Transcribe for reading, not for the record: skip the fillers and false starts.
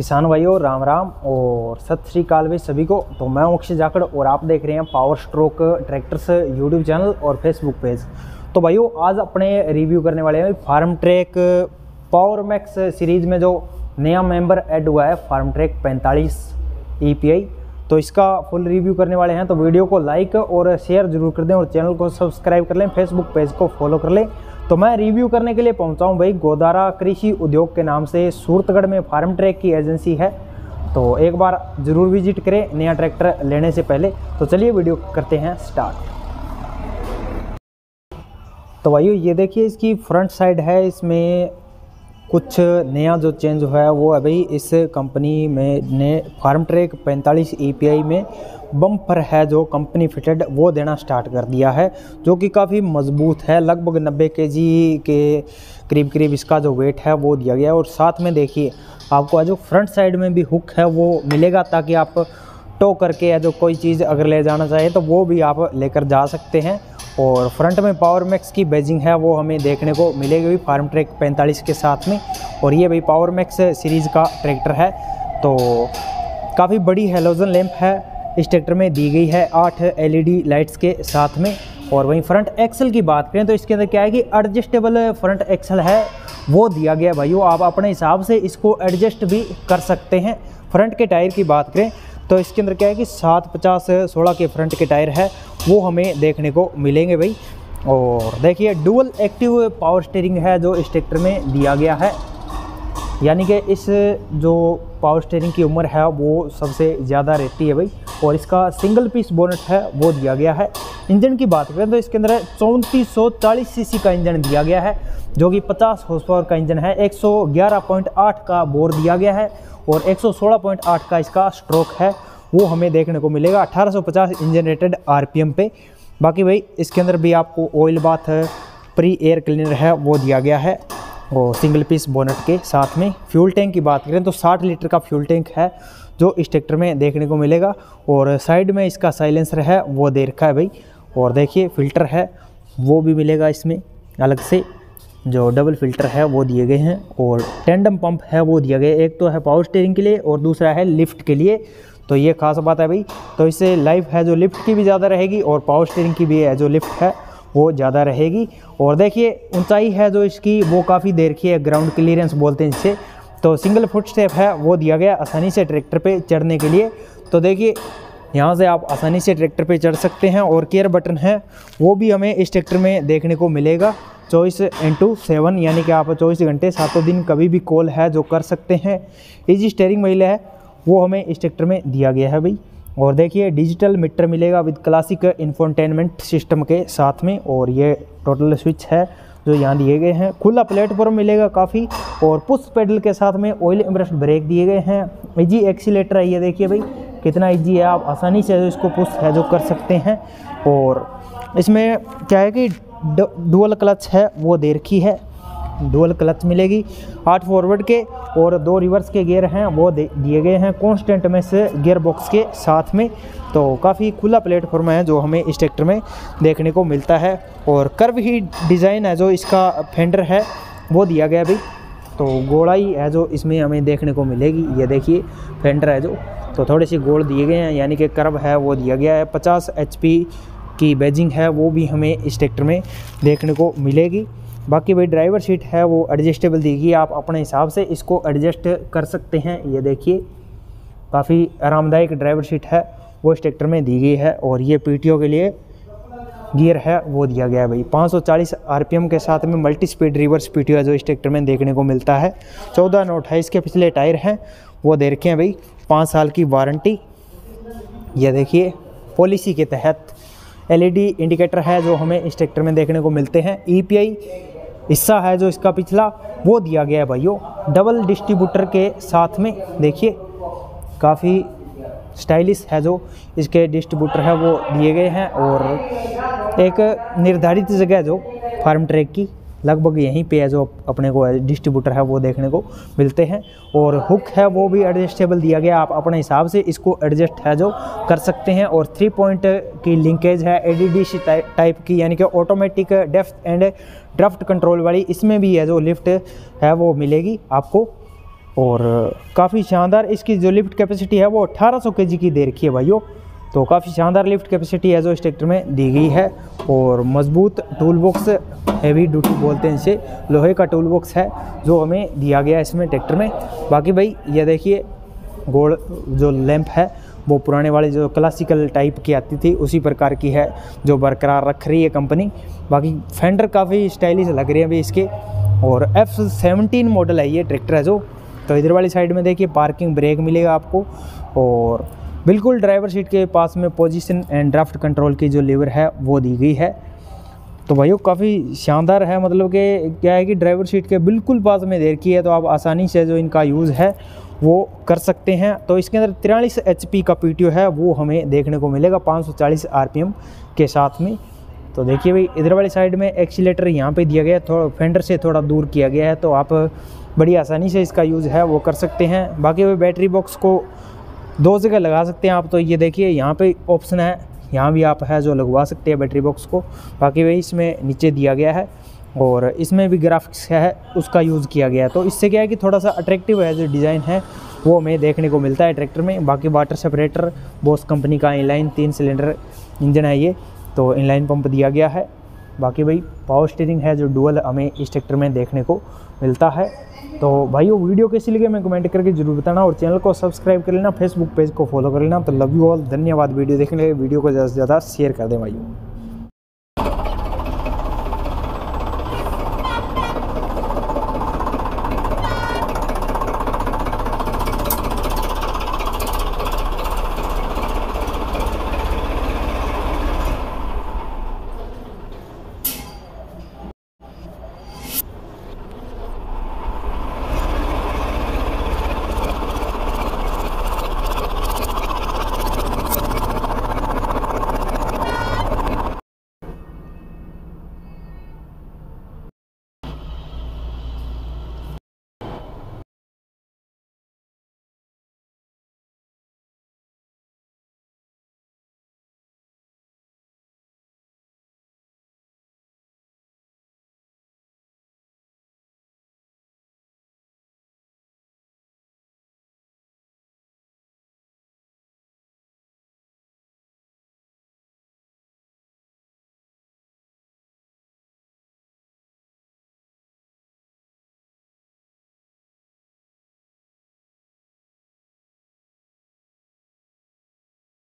किसान भाइयों राम राम और सत श्री अकाल भाई सभी को। तो मैं हूं अक्षय जाखड़ और आप देख रहे हैं power stroke tractors YouTube channel और फेसबुक पेज। तो भाइयों आज अपने रिव्यू करने वाले हैं Farmtrac power max series में जो नया मेंबर ऐड हुआ है फार्म ट्रैक 45 EPI। तो इसका फुल रिव्यू करने वाले हैं। तो वीडियो को लाइक और शेयर जरूर कर दें और चैनल को सब्सक्राइब कर लें, फेसबुक पेज को फॉलो कर लें। तो मैं रिव्यू करने के लिए पहुंचा हूं भाई गोदारा कृषि उद्योग के नाम से सूरतगढ़ में फार्म ट्रैक की एजेंसी है। तो एक बार ज़रूर विजिट करें नया ट्रैक्टर लेने से पहले। तो चलिए वीडियो करते हैं स्टार्ट। तो भाइयों ये देखिए इसकी फ्रंट साइड है, इसमें कुछ नया जो चेंज हुआ है वो है भाई इस कंपनी में ने फार्म ट्रैक 45 EPI में बम्पर है जो कंपनी फिटेड वो देना स्टार्ट कर दिया है, जो कि काफ़ी मजबूत है। लगभग 90 kg के करीब इसका जो वेट है वो दिया गया है। और साथ में देखिए आपको जो फ्रंट साइड में भी हुक है वो मिलेगा, ताकि आप टो करके जो कोई चीज़ अगर ले जाना चाहे तो वो भी आप लेकर जा सकते हैं। और फ्रंट में पावर मैक्स की बैजिंग है वो हमें देखने को मिलेगी भी फार्म ट्रैक 45 के साथ में। और ये भाई पावर मैक्स सीरीज़ का ट्रैक्टर है। तो काफ़ी बड़ी हेलोजन लैंप है इस ट्रैक्टर में दी गई है 8 LED लाइट्स के साथ में। और वहीं फ्रंट एक्सल की बात करें तो इसके अंदर क्या है कि एडजस्टेबल फ्रंट एक्सल है वो दिया गया भाइयों, आप अपने हिसाब से इसको एडजस्ट भी कर सकते हैं। फ्रंट के टायर की बात करें तो इसके अंदर क्या है कि 750/16 के फ्रंट के टायर है वो हमें देखने को मिलेंगे भाई। और देखिए डुअल एक्टिव पावर स्टीयरिंग है जो इस ट्रैक्टर में दिया गया है, यानी कि इस जो पावर स्टीयरिंग की उम्र है वो सबसे ज़्यादा रहती है भाई। और इसका सिंगल पीस बोनट है वो दिया गया है। इंजन की बात करें तो इसके अंदर 3440 सीसी का इंजन दिया गया है, जो कि 50 हॉर्स पावर का इंजन है। 111.8 का बोर दिया गया है और 116.8 का इसका स्ट्रोक है वो हमें देखने को मिलेगा 1850 इंजन रेटेड RPM पे। बाकी भाई इसके अंदर भी आपको oil bath pre air cleaner है वो दिया गया है और सिंगल पीस बोनट के साथ में। फ्यूल टैंक की बात करें तो 60 लीटर का फ्यूल टैंक है जो इस ट्रैक्टर में देखने को मिलेगा। और साइड में इसका साइलेंसर है वो दे रखा है भाई। और देखिए फ़िल्टर है वो भी मिलेगा इसमें अलग से, जो डबल फ़िल्टर है वो दिए गए हैं। और टेंडम पंप है वो दिया गया, एक तो है पावर स्टीयरिंग के लिए और दूसरा है लिफ्ट के लिए। तो ये खास बात है भाई। तो इससे लाइफ है जो लिफ्ट की भी ज़्यादा रहेगी और पावर स्टीयरिंग की भी है जो लिफ्ट है वो ज़्यादा रहेगी। और देखिए ऊंचाई है जो इसकी वो काफ़ी देर की है, ग्राउंड क्लियरेंस बोलते हैं इससे। तो सिंगल फुट स्टेप है वो दिया गया आसानी से ट्रैक्टर पे चढ़ने के लिए। तो देखिए यहाँ से आप आसानी से ट्रैक्टर पे चढ़ सकते हैं। और गियर बटन है वो भी हमें इस ट्रैक्टर में देखने को मिलेगा 24/7, यानी कि आप 24 घंटे 7 दिन कभी भी कॉल है जो कर सकते हैं। इजी स्टीयरिंग व्हील है वो हमें इस ट्रैक्टर में दिया गया है भाई। और देखिए डिजिटल मीटर मिलेगा विद क्लासिक इंफोटेनमेंट सिस्टम के साथ में। और ये टोटल स्विच है जो यहाँ दिए गए हैं। खुला प्लेटफॉर्म मिलेगा काफ़ी। और पुश पेडल के साथ में ऑयल इम्ब्रेस्ड ब्रेक दिए गए हैं। इजी एक्सीलेटर है ये देखिए भाई कितना इजी है, आप आसानी से इसको पुश है जो कर सकते हैं। और इसमें क्या है कि डुअल क्लच है वो दे रखी है, डुअल क्लच मिलेगी 8 फॉरवर्ड के और 2 रिवर्स के गियर हैं वो दिए गए हैं कांस्टेंट में से गियर बॉक्स के साथ में। तो काफ़ी खुला प्लेटफॉर्म है जो हमें इस ट्रैक्टर में देखने को मिलता है। और कर्व ही डिज़ाइन है जो इसका फेंडर है वो दिया गया भाई। तो गोलाई है जो इसमें हमें देखने को मिलेगी, ये देखिए फेंडर है जो तो थोड़े से गोल दिए गए हैं, यानी कि कर्व है वो दिया गया है। 50 HP की बैजिंग है वो भी हमें इस ट्रैक्टर में देखने को मिलेगी। बाकी भाई ड्राइवर सीट है वो एडजस्टेबल दी गई, आप अपने हिसाब से इसको एडजस्ट कर सकते हैं। ये देखिए काफ़ी आरामदायक ड्राइवर सीट है वो इस ट्रैक्टर में दी गई है। और ये PTO के लिए गियर है वो दिया गया है भाई। 540 RPM के साथ में मल्टी स्पीड रिवर्स PTO है जो इस ट्रैक्टर में देखने को मिलता है। 14/28 के पिछले टायर हैं वो दे रखे हैं भाई, 5 साल की वारंटी। ये देखिए पॉलिसी के तहत LED इंडिकेटर है जो हमें इस ट्रैक्टर में देखने को मिलते हैं। EPI हिस्सा है जो इसका पिछला वो दिया गया है भाइयों डबल डिस्ट्रीब्यूटर के साथ में। देखिए काफ़ी स्टाइलिश है जो इसके डिस्ट्रीब्यूटर है वो दिए गए हैं। और एक निर्धारित जगह जो फार्म ट्रैक की लगभग यहीं पे है जो अपने को डिस्ट्रीब्यूटर है वो देखने को मिलते हैं। और हुक है वो भी एडजस्टेबल दिया गया, आप अपने हिसाब से इसको एडजस्ट है जो कर सकते हैं। और 3 पॉइंट की लिंकेज है ADDC टाइप की, यानी कि automatic depth and draft control वाली। इसमें भी है जो लिफ्ट है वो मिलेगी आपको। और काफ़ी शानदार इसकी जो लिफ्ट कैपेसिटी है वो 1800 केजी की दे रखी है भाइयों। तो काफ़ी शानदार लिफ्ट कैपेसिटी है जो इस ट्रैक्टर में दी गई है। और मजबूत टूल बॉक्स, हैवी ड्यूटी बोलते हैं इसे, लोहे का टूल बॉक्स है जो हमें दिया गया है इसमें ट्रैक्टर में। बाकी भाई ये देखिए गोल जो लैंप है वो पुराने वाले जो क्लासिकल टाइप की आती थी उसी प्रकार की है जो बरकरार रख रही है कंपनी। बाकी फेंडर काफ़ी स्टाइलिश लग रहे हैं अभी इसके। और F17 मॉडल है ये ट्रैक्टर है जो। तो इधर वाली साइड में देखिए पार्किंग ब्रेक मिलेगा आपको। और बिल्कुल ड्राइवर सीट के पास में पोजीशन एंड ड्राफ्ट कंट्रोल की जो लीवर है वो दी गई है। तो भाइयों काफ़ी शानदार है, मतलब कि क्या है कि ड्राइवर सीट के बिल्कुल पास में दे रखी है, तो आप आसानी से जो इनका यूज़ है वो कर सकते हैं। तो इसके अंदर 43 HP का PTO है वो हमें देखने को मिलेगा 540 RPM के साथ में। तो देखिए भाई इधर वाली साइड में एक्सीलेटर यहाँ पे दिया गया है, थोड़ा फेंडर से थोड़ा दूर किया गया है, तो आप बड़ी आसानी से इसका यूज़ है वो कर सकते हैं। बाकी भाई बैटरी बॉक्स को 2 जगह लगा सकते हैं आप। तो ये देखिए यहाँ पे ऑप्शन है, यहाँ भी आप है जो लगवा सकते हैं बैटरी बॉक्स को। बाकी भाई इसमें नीचे दिया गया है और इसमें भी ग्राफिक्स है उसका यूज़ किया गया है। तो इससे क्या है कि थोड़ा सा अट्रैक्टिव है जो डिज़ाइन है वो हमें देखने को मिलता है ट्रैक्टर में। बाकी वाटर सेपरेटर बोस कंपनी का इनलाइन 3 सिलेंडर इंजन है ये, तो इनलाइन पंप दिया गया है। बाकी भाई पावर स्टीयरिंग है जो डुअल हमें इस ट्रैक्टर में देखने को मिलता है। तो भाइयों वीडियो कैसी लगी मैं कमेंट करके जरूर बताना और चैनल को सब्सक्राइब कर लेना, फेसबुक पेज को फॉलो कर लेना। तो लव यू ऑल, धन्यवाद वीडियो देखने के लिए। वीडियो को ज़्यादा से ज़्यादा शेयर कर दें भाइयों।